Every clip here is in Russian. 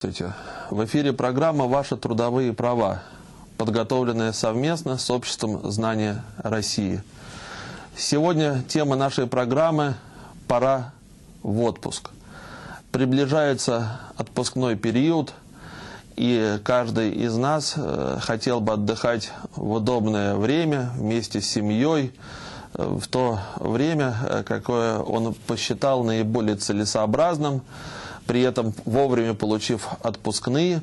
Здравствуйте! В эфире программа «Ваши трудовые права», подготовленная совместно с Обществом знания России. Сегодня тема нашей программы «Пора в отпуск». Приближается отпускной период, и каждый из нас хотел бы отдыхать в удобное время вместе с семьей, в то время, какое он посчитал наиболее целесообразным, при этом вовремя получив отпускные.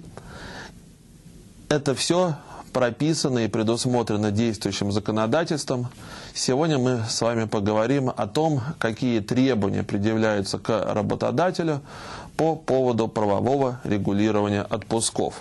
Это все прописано и предусмотрено действующим законодательством. Сегодня мы с вами поговорим о том, какие требования предъявляются к работодателю по поводу правового регулирования отпусков.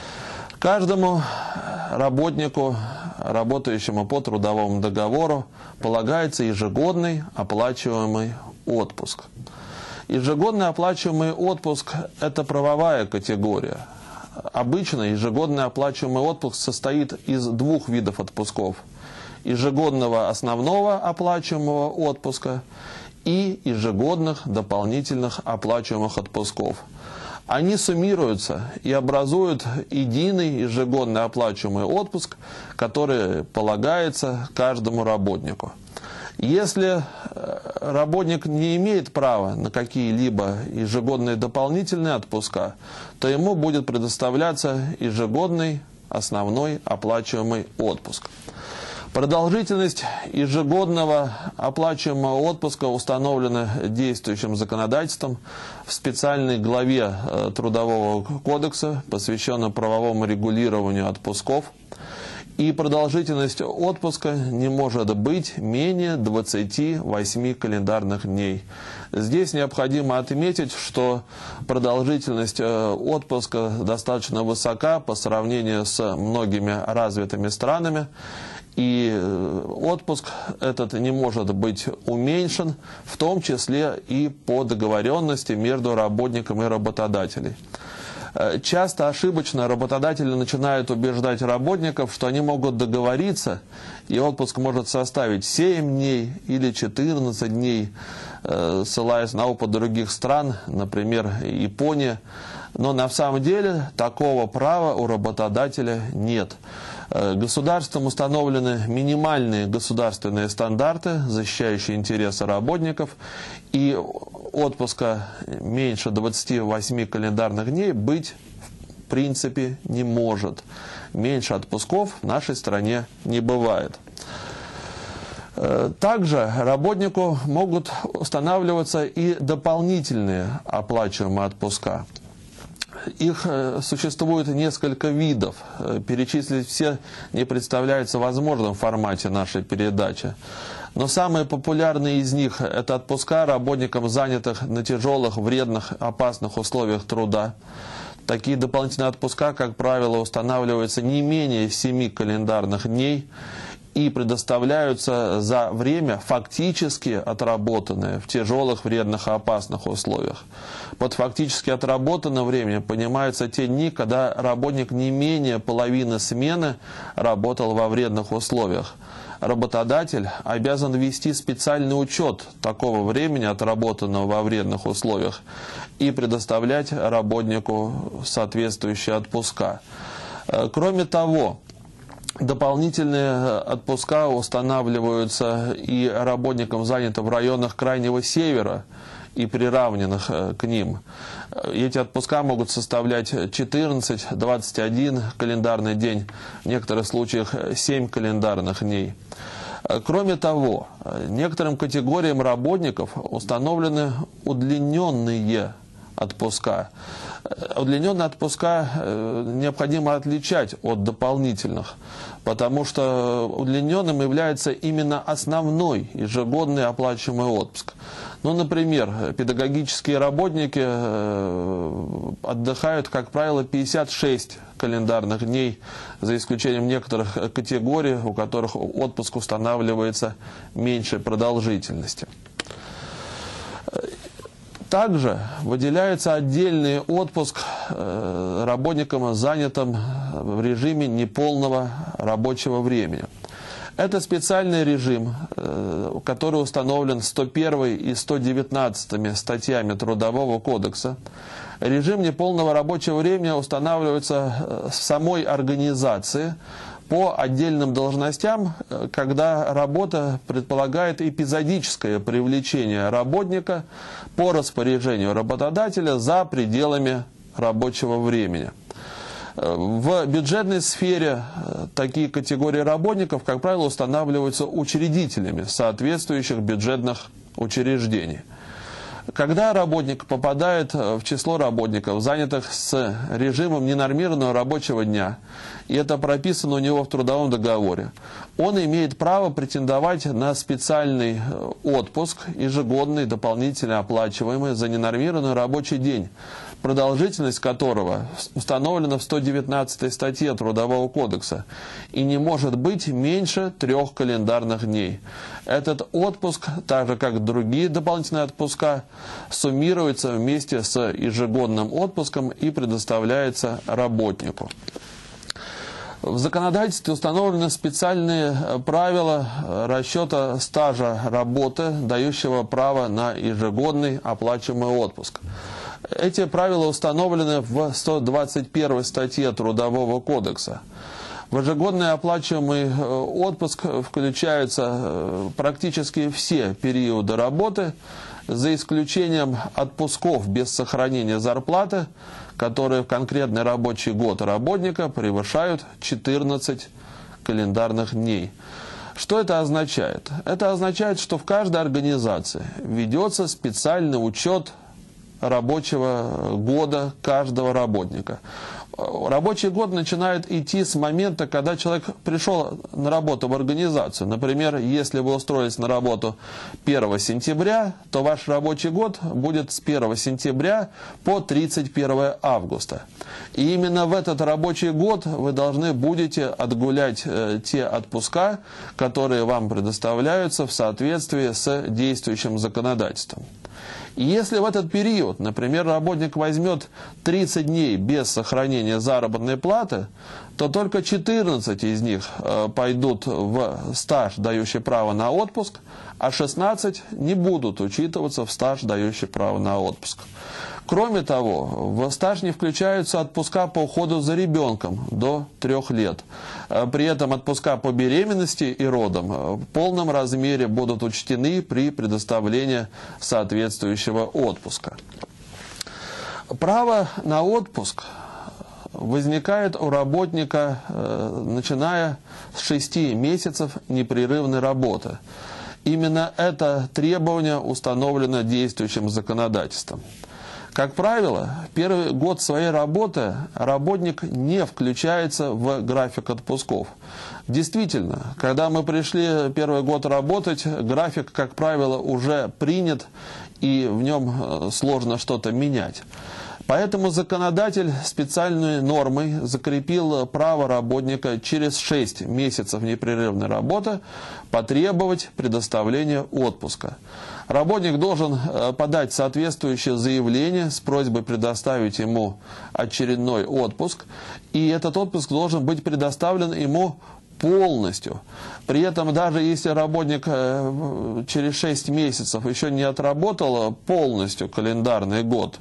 Каждому работнику, работающему по трудовому договору, полагается ежегодный оплачиваемый отпуск. Ежегодный оплачиваемый отпуск – это правовая категория. Обычно ежегодный оплачиваемый отпуск состоит из двух видов отпусков: ежегодного основного оплачиваемого отпуска и ежегодных дополнительных оплачиваемых отпусков. Они суммируются и образуют единый ежегодный оплачиваемый отпуск, который полагается каждому работнику. Если работник не имеет права на какие-либо ежегодные дополнительные отпуска, то ему будет предоставляться ежегодный основной оплачиваемый отпуск. Продолжительность ежегодного оплачиваемого отпуска установлена действующим законодательством в специальной главе Трудового кодекса, посвященной правовому регулированию отпусков. И продолжительность отпуска не может быть менее 28 календарных дней. Здесь необходимо отметить, что продолжительность отпуска достаточно высока по сравнению с многими развитыми странами. И отпуск этот не может быть уменьшен, в том числе и по договоренности между работником и работодателем. Часто ошибочно работодатели начинают убеждать работников, что они могут договориться, и отпуск может составить 7 дней или 14 дней, ссылаясь на опыт других стран, например, Япония. Но на самом деле такого права у работодателя нет. Государством установлены минимальные государственные стандарты, защищающие интересы работников, и отпуска меньше 28 календарных дней быть в принципе не может. Меньше отпусков в нашей стране не бывает. Также работнику могут устанавливаться и дополнительные оплачиваемые отпуска. Их существует несколько видов. Перечислить все не представляется возможным в формате нашей передачи. Но самые популярные из них – это отпуска работникам, занятых на тяжелых, вредных, опасных условиях труда. Такие дополнительные отпуска, как правило, устанавливаются не менее 7 календарных дней и предоставляются за время, фактически отработанное в тяжелых, вредных и опасных условиях. Под фактически отработанным временем понимаются те дни, когда работник не менее половины смены работал во вредных условиях. Работодатель обязан вести специальный учет такого времени, отработанного во вредных условиях, и предоставлять работнику соответствующие отпуска. Кроме того, дополнительные отпуска устанавливаются и работникам, занятым в районах Крайнего Севера и приравненных к ним. Эти отпуска могут составлять 14, 21 календарный день, в некоторых случаях 7 календарных дней. Кроме того, некоторым категориям работников установлены удлиненные отпуска. Удлиненные отпуска необходимо отличать от дополнительных, потому что удлиненным является именно основной ежегодный оплачиваемый отпуск. Ну, например, педагогические работники отдыхают, как правило, 56 календарных дней, за исключением некоторых категорий, у которых отпуск устанавливается меньшей продолжительности. Также выделяется отдельный отпуск работникам, занятым в режиме неполного рабочего времени. Это специальный режим, который установлен 101 и 119 статьями Трудового кодекса. Режим неполного рабочего времени устанавливается в самой организации по отдельным должностям, когда работа предполагает эпизодическое привлечение работника по распоряжению работодателя за пределами рабочего времени. В бюджетной сфере такие категории работников, как правило, устанавливаются учредителями соответствующих бюджетных учреждений. Когда работник попадает в число работников, занятых с режимом ненормированного рабочего дня, и это прописано у него в трудовом договоре, он имеет право претендовать на специальный отпуск, ежегодный, дополнительно оплачиваемый за ненормированный рабочий день, продолжительность которого установлена в 119 статье Трудового кодекса и не может быть меньше 3 календарных дней. Этот отпуск, так же как другие дополнительные отпуска, суммируется вместе с ежегодным отпуском и предоставляется работнику. В законодательстве установлены специальные правила расчета стажа работы, дающего право на ежегодный оплачиваемый отпуск. Эти правила установлены в 121 статье Трудового кодекса. В ежегодный оплачиваемый отпуск включаются практически все периоды работы, за исключением отпусков без сохранения зарплаты, которые в конкретный рабочий год работника превышают 14 календарных дней. Что это означает? Это означает, что в каждой организации ведется специальный учет рабочего года каждого работника. Рабочий год начинает идти с момента, когда человек пришел на работу в организацию. Например, если вы устроились на работу 1 сентября, то ваш рабочий год будет с 1 сентября по 31 августа. И именно в этот рабочий год вы должны будете отгулять те отпуска, которые вам предоставляются в соответствии с действующим законодательством. И если в этот период, например, работник возьмет 30 дней без сохранения заработной платы, то только 14 из них пойдут в стаж, дающий право на отпуск, а 16 не будут учитываться в стаж, дающий право на отпуск. Кроме того, в стаж не включаются отпуска по уходу за ребенком до 3 лет. При этом отпуска по беременности и родам в полном размере будут учтены при предоставлении соответствующего отпуска. Право на отпуск возникает у работника, начиная с 6 месяцев непрерывной работы. Именно это требование установлено действующим законодательством. Как правило, в первый год своей работы работник не включается в график отпусков. Действительно, когда мы пришли первый год работать, график, как правило, уже принят, и в нем сложно что-то менять. Поэтому законодатель специальной нормой закрепил право работника через 6 месяцев непрерывной работы потребовать предоставления отпуска. Работник должен подать соответствующее заявление с просьбой предоставить ему очередной отпуск, и этот отпуск должен быть предоставлен ему полностью. При этом, даже если работник через 6 месяцев еще не отработал полностью календарный год,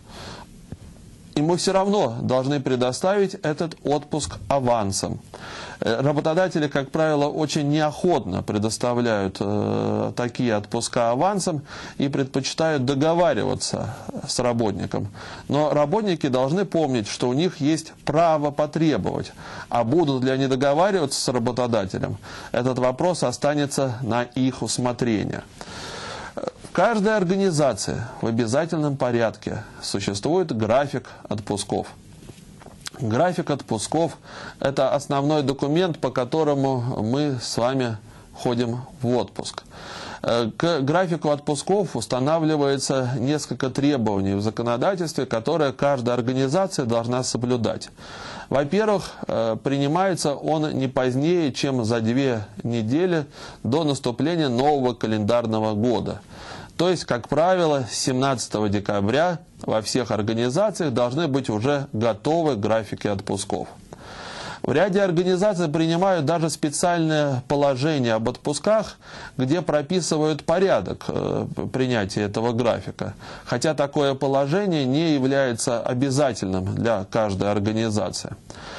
ему все равно должны предоставить этот отпуск авансом. Работодатели, как правило, очень неохотно предоставляют такие отпуска авансом и предпочитают договариваться с работником. Но работники должны помнить, что у них есть право потребовать. А будут ли они договариваться с работодателем, этот вопрос останется на их усмотрение. В каждой организации в обязательном порядке существует график отпусков. График отпусков – это основной документ, по которому мы с вами ходим в отпуск. К графику отпусков устанавливается несколько требований в законодательстве, которые каждая организация должна соблюдать. Во-первых, принимается он не позднее, чем за 2 недели до наступления нового календарного года. То есть, как правило, с 17 декабря во всех организациях должны быть уже готовы графики отпусков. В ряде организаций принимают даже специальное положение об отпусках, где прописывают порядок принятия этого графика. Хотя такое положение не является обязательным для каждой организации.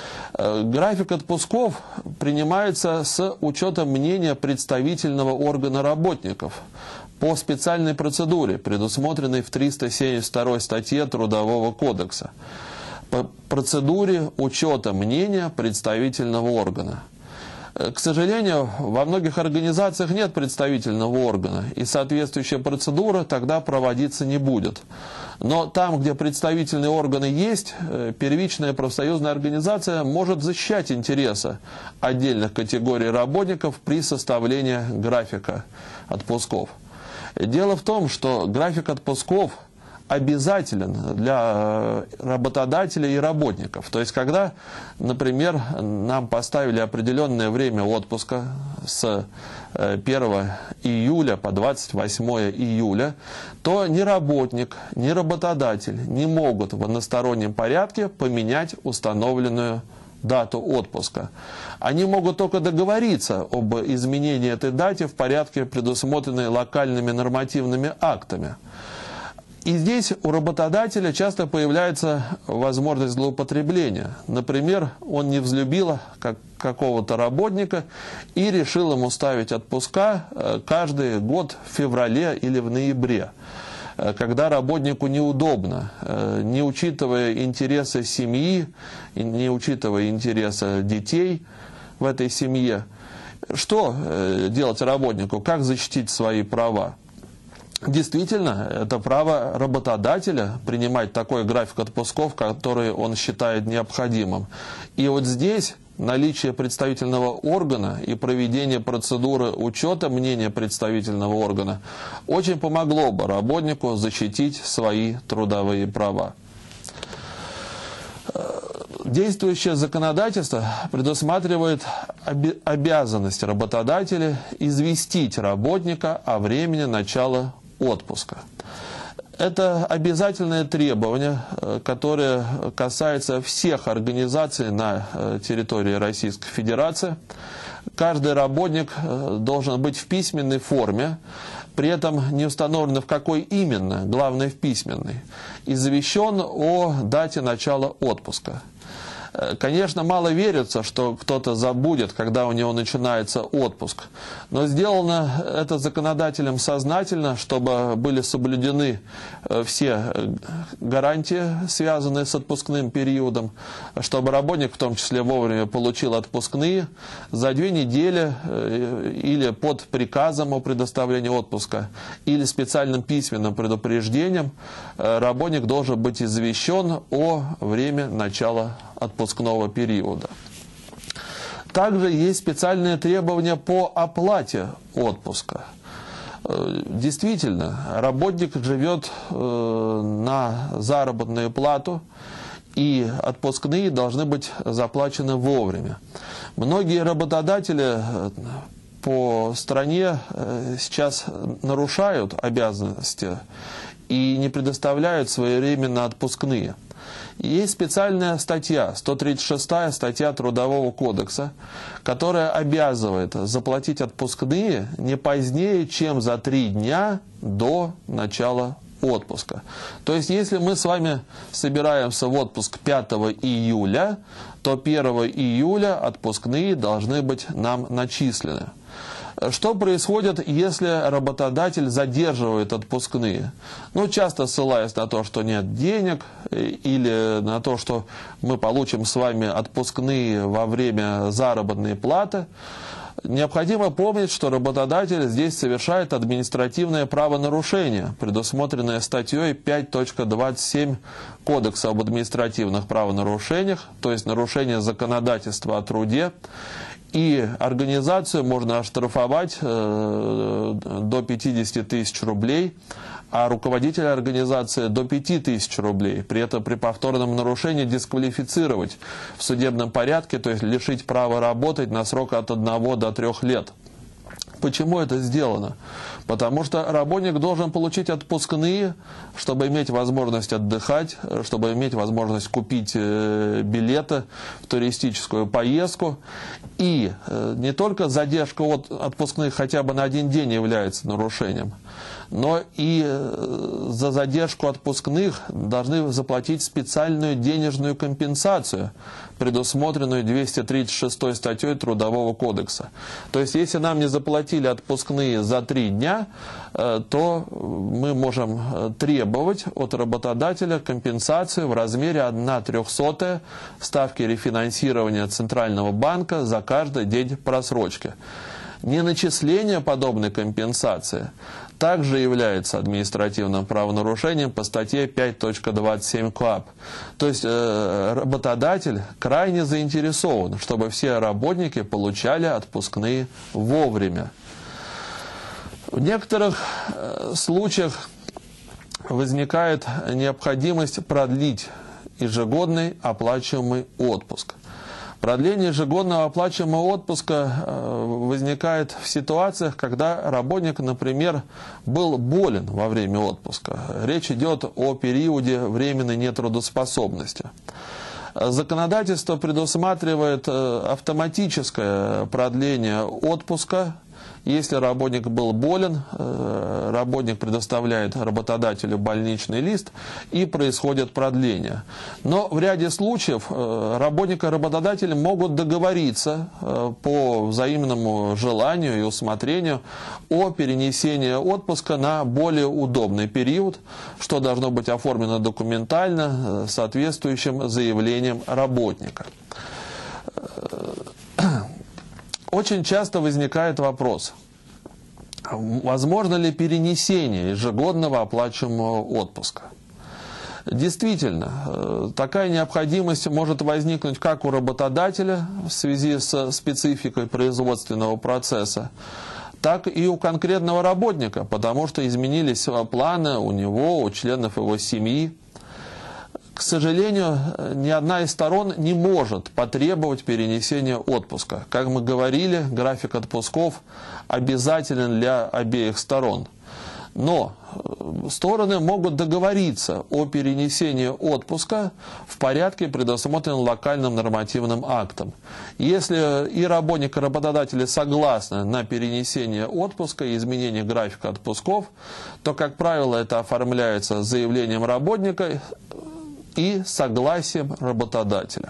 График отпусков принимается с учетом мнения представительного органа работников по специальной процедуре, предусмотренной в 372 статье Трудового кодекса. По процедуре учета мнения представительного органа. К сожалению, во многих организациях нет представительного органа, и соответствующая процедура тогда проводиться не будет. Но там, где представительные органы есть, первичная профсоюзная организация может защищать интересы отдельных категорий работников при составлении графика отпусков. Дело в том, что график отпусков обязателен для работодателей и работников. То есть, когда, например, нам поставили определенное время отпуска с 1 июля по 28 июля, то ни работник, ни работодатель не могут в одностороннем порядке поменять установленную дату отпуска. Они могут только договориться об изменении этой даты в порядке, предусмотренной локальными нормативными актами. И здесь у работодателя часто появляется возможность злоупотребления. Например, он не взлюбил какого-то работника и решил ему ставить отпуска каждый год в феврале или в ноябре, когда работнику неудобно, не учитывая интересы семьи, не учитывая интересы детей в этой семье. Что делать работнику? Как защитить свои права? Действительно, это право работодателя принимать такой график отпусков, который он считает необходимым. И вот здесь наличие представительного органа и проведение процедуры учета мнения представительного органа очень помогло бы работнику защитить свои трудовые права. Действующее законодательство предусматривает обязанность работодателя известить работника о времени начала отпуска. Это обязательное требование, которое касается всех организаций на территории Российской Федерации. Каждый работник должен быть в письменной форме, при этом не установлено в какой именно, главное в письменной, и извещен о дате начала отпуска. Конечно, мало верится, что кто-то забудет, когда у него начинается отпуск. Но сделано это законодателем сознательно, чтобы были соблюдены все гарантии, связанные с отпускным периодом, чтобы работник в том числе вовремя получил отпускные за 2 недели или под приказом о предоставлении отпуска, или специальным письменным предупреждением работник должен быть извещен о времени начала отпускного периода. Также есть специальные требования по оплате отпуска. Действительно, работник живет на заработную плату, и отпускные должны быть заплачены вовремя. Многие работодатели по стране сейчас нарушают обязанности и не предоставляют своевременно отпускные. Есть специальная статья, 136-я статья Трудового кодекса, которая обязывает заплатить отпускные не позднее, чем за 3 дня до начала отпуска. То есть, если мы с вами собираемся в отпуск 5 июля, то 1 июля отпускные должны быть нам начислены. Что происходит, если работодатель задерживает отпускные? Ну, часто ссылаясь на то, что нет денег, или на то, что мы получим с вами отпускные во время заработной платы, необходимо помнить, что работодатель здесь совершает административное правонарушение, предусмотренное статьей 5.27 Кодекса об административных правонарушениях, то есть нарушение законодательства о труде. И организацию можно оштрафовать до 50 тысяч рублей, а руководителя организации до 5000 рублей. При этом при повторном нарушении дисквалифицировать в судебном порядке, то есть лишить права работать на срок от 1 до 3 лет. Почему это сделано? Потому что работник должен получить отпускные, чтобы иметь возможность отдыхать, чтобы иметь возможность купить билеты в туристическую поездку. И не только задержка от отпускных хотя бы на 1 день является нарушением, но и за задержку отпускных должны заплатить специальную денежную компенсацию, предусмотренную 236 статьей Трудового кодекса. То есть, если нам не заплатили отпускные за 3 дня, то мы можем требовать от работодателя компенсацию в размере 1/300 ставки рефинансирования Центрального банка за каждый день просрочки. Неначисление подобной компенсации также является административным правонарушением по статье 5.27 КоАП. То есть работодатель крайне заинтересован, чтобы все работники получали отпускные вовремя. В некоторых случаях возникает необходимость продлить ежегодный оплачиваемый отпуск. Продление ежегодного оплачиваемого отпуска возникает в ситуациях, когда работник, например, был болен во время отпуска. Речь идет о периоде временной нетрудоспособности. Законодательство предусматривает автоматическое продление отпуска. Если работник был болен, работник предоставляет работодателю больничный лист и происходит продление. Но в ряде случаев работник и работодатель могут договориться по взаимному желанию и усмотрению о перенесении отпуска на более удобный период, что должно быть оформлено документально соответствующим заявлением работника. Очень часто возникает вопрос, возможно ли перенесение ежегодного оплачиваемого отпуска. Действительно, такая необходимость может возникнуть как у работодателя в связи с спецификой производственного процесса, так и у конкретного работника, потому что изменились планы у него, у членов его семьи. К сожалению, ни одна из сторон не может потребовать перенесения отпуска. Как мы говорили, график отпусков обязателен для обеих сторон. Но стороны могут договориться о перенесении отпуска в порядке, предусмотренном локальным нормативным актом. Если и работник, и работодатели согласны на перенесение отпуска и изменение графика отпусков, то, как правило, это оформляется заявлением работника и согласием работодателя.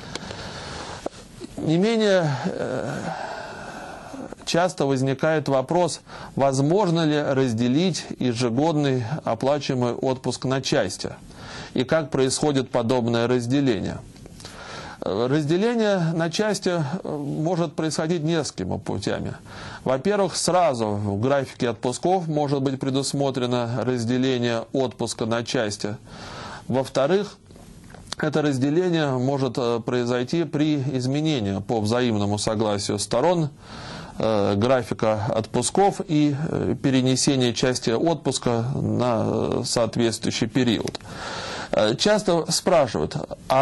Не менее часто возникает вопрос, возможно ли разделить ежегодный оплачиваемый отпуск на части, и как происходит подобное разделение. Разделение на части может происходить несколькими путями. Во-первых, сразу в графике отпусков может быть предусмотрено разделение отпуска на части. Во-вторых, это разделение может произойти при изменении по взаимному согласию сторон графика отпусков и перенесении части отпуска на соответствующий период. Часто спрашивают,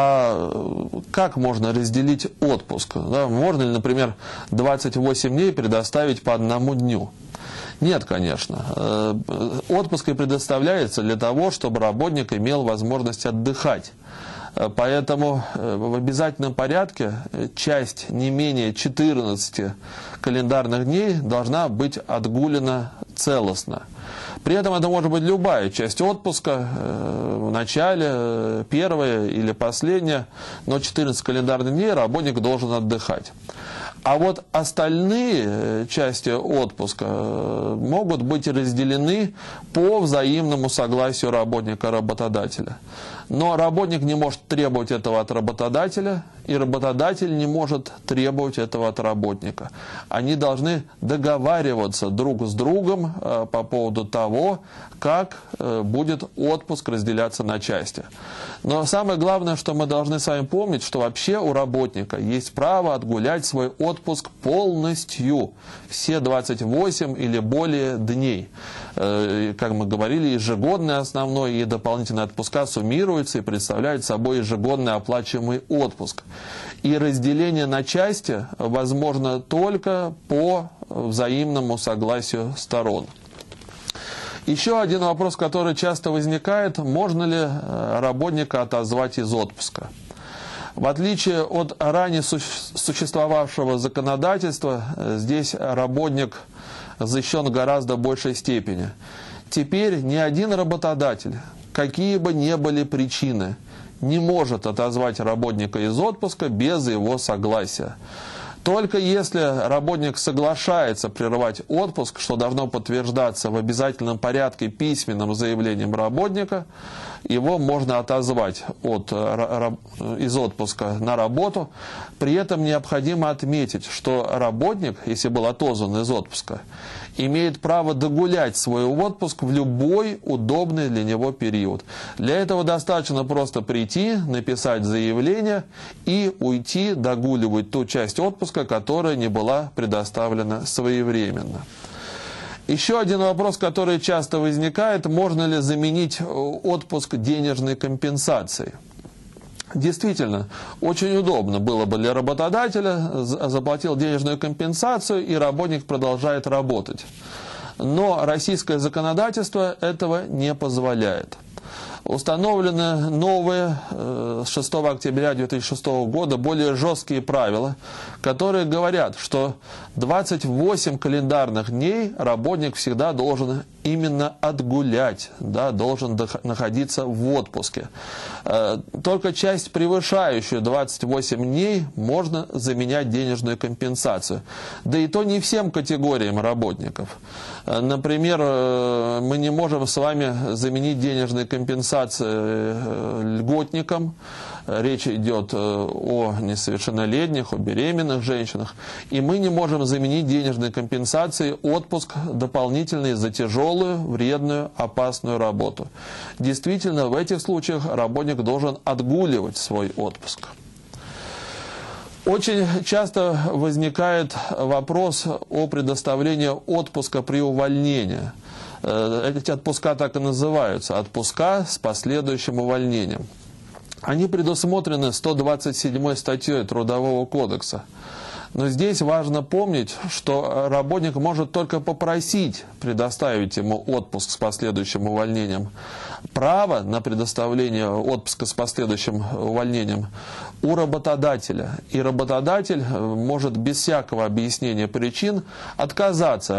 а как можно разделить отпуск? Да, можно ли, например, 28 дней предоставить по 1 дню? Нет, конечно. Отпуск и предоставляется для того, чтобы работник имел возможность отдыхать. Поэтому в обязательном порядке часть не менее 14 календарных дней должна быть отгулена целостно. При этом это может быть любая часть отпуска, в начале, первая или последняя, но 14 календарных дней работник должен отдыхать. А вот остальные части отпуска могут быть разделены по взаимному согласию работника и работодателя. Но работник не может требовать этого от работодателя, и работодатель не может требовать этого от работника. Они должны договариваться друг с другом по поводу того, как будет отпуск разделяться на части. Но самое главное, что мы должны с вами помнить, что вообще у работника есть право отгулять свой отпуск полностью, все 28 или более дней. Как мы говорили, ежегодный основной и дополнительные отпуска суммируются и представляют собой ежегодный оплачиваемый отпуск. И разделение на части возможно только по взаимному согласию сторон. Еще один вопрос, который часто возникает: можно ли работника отозвать из отпуска? В отличие от ранее существовавшего законодательства, здесь работник защищен в гораздо большей степени. Теперь ни один работодатель, какие бы ни были причины, не может отозвать работника из отпуска без его согласия. Только если работник соглашается прерывать отпуск, что должно подтверждаться в обязательном порядке письменным заявлением работника, его можно отозвать из отпуска на работу. При этом необходимо отметить, что работник, если был отозван из отпуска, имеет право догулять свой отпуск в любой удобный для него период. Для этого достаточно просто прийти, написать заявление и уйти догуливать ту часть отпуска, которая не была предоставлена своевременно. Еще один вопрос, который часто возникает: можно ли заменить отпуск денежной компенсацией? Действительно, очень удобно было бы для работодателя: заплатил денежную компенсацию, и работник продолжает работать. Но российское законодательство этого не позволяет. Установлены новые с 6 октября 2006 года более жесткие правила, которые говорят, что 28 календарных дней работник всегда должен именно отгулять, должен находиться в отпуске. Только часть, превышающую 28 дней, можно заменять денежную компенсацию. Да и то не всем категориям работников. Например, мы не можем с вами заменить денежные компенсации льготникам. Речь идет о несовершеннолетних, о беременных женщинах. И мы не можем заменить денежной компенсацией отпуск дополнительный за тяжелую, вредную, опасную работу. Действительно, в этих случаях работник должен отгуливать свой отпуск. Очень часто возникает вопрос о предоставлении отпуска при увольнении. Эти отпуска так и называются: отпуска с последующим увольнением. Они предусмотрены 127 статьей Трудового кодекса. Но здесь важно помнить, что работник может только попросить предоставить ему отпуск с последующим увольнением. Право на предоставление отпуска с последующим увольнением у работодателя. И работодатель может без всякого объяснения причин отказаться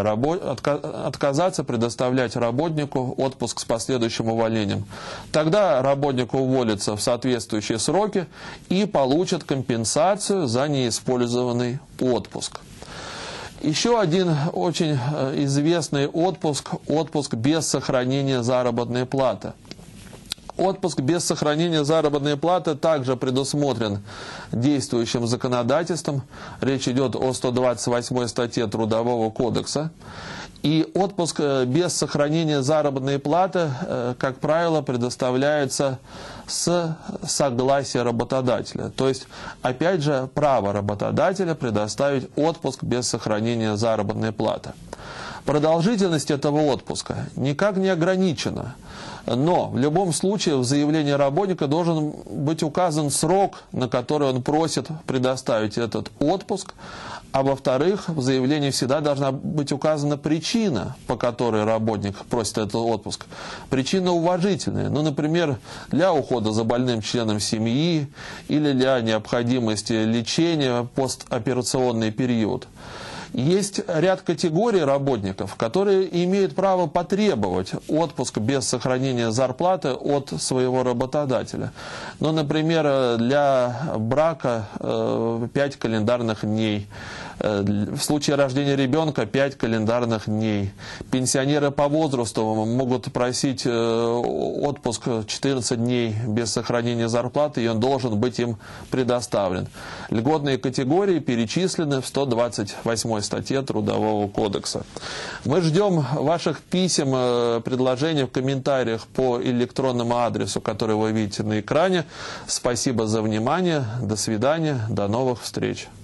предоставлять работнику отпуск с последующим увольнением. Тогда работник уволится в соответствующие сроки и получит компенсацию за неиспользованный отпуск. Еще один очень известный отпуск – отпуск без сохранения заработной платы. Отпуск без сохранения заработной платы также предусмотрен действующим законодательством. Речь идет о 128 статье Трудового кодекса. И отпуск без сохранения заработной платы, как правило, предоставляется с согласия работодателя. То есть, опять же, право работодателя предоставить отпуск без сохранения заработной платы. Продолжительность этого отпуска никак не ограничена. Но в любом случае в заявлении работника должен быть указан срок, на который он просит предоставить этот отпуск. А во-вторых, в заявлении всегда должна быть указана причина, по которой работник просит этот отпуск. Причина уважительная. Например, для ухода за больным членом семьи или для необходимости лечения в постоперационный период. Есть ряд категорий работников, которые имеют право потребовать отпуск без сохранения зарплаты от своего работодателя. Например, для брака 5 календарных дней. В случае рождения ребенка 5 календарных дней. Пенсионеры по возрасту могут просить отпуск 14 дней без сохранения зарплаты, и он должен быть им предоставлен. Льготные категории перечислены в 128 статье Трудового кодекса. Мы ждем ваших писем, предложений в комментариях по электронному адресу, который вы видите на экране. Спасибо за внимание. До свидания. До новых встреч.